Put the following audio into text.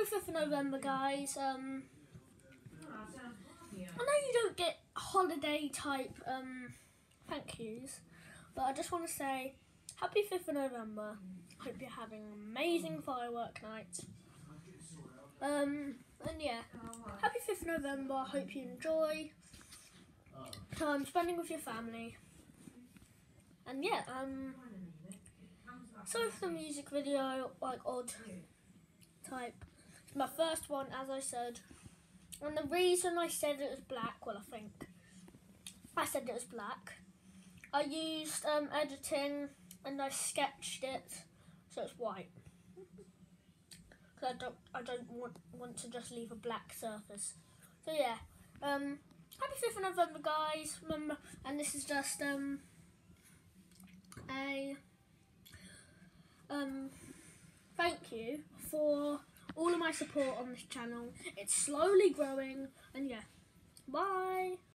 Happy 5th of November, guys. I know you don't get holiday type thank yous, but I just want to say Happy 5th of November. Hope you're having an amazing firework night. And yeah, Happy 5th of November. Hope you enjoy time spending with your family. And yeah, sorry for the music video, like odd type. It's my first one, as I said. And the reason I said it was black, well, I think I said it was black. I used editing and I sketched it so it's white. Because I don't want to just leave a black surface. So yeah, Happy 5th of November, guys. Remember, and this is just a thank you for all of my support on this channel. It's slowly growing, and yeah,